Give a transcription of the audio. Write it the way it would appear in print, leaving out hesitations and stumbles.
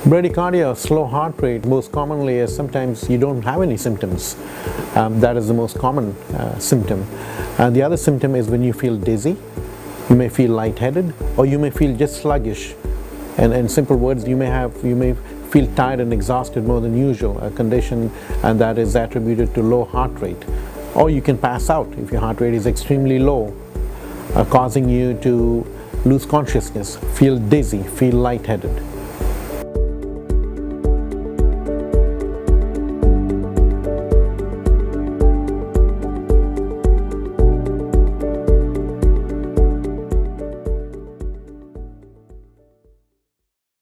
Bradycardia, slow heart rate, most commonly is sometimes you don't have any symptoms. That is the most common symptom. The other symptom is when you feel dizzy, you may feel lightheaded, or you may feel just sluggish. And in simple words, you may feel tired and exhausted more than usual, a condition and that is attributed to low heart rate. Or you can pass out if your heart rate is extremely low, causing you to lose consciousness, feel dizzy, feel lightheaded.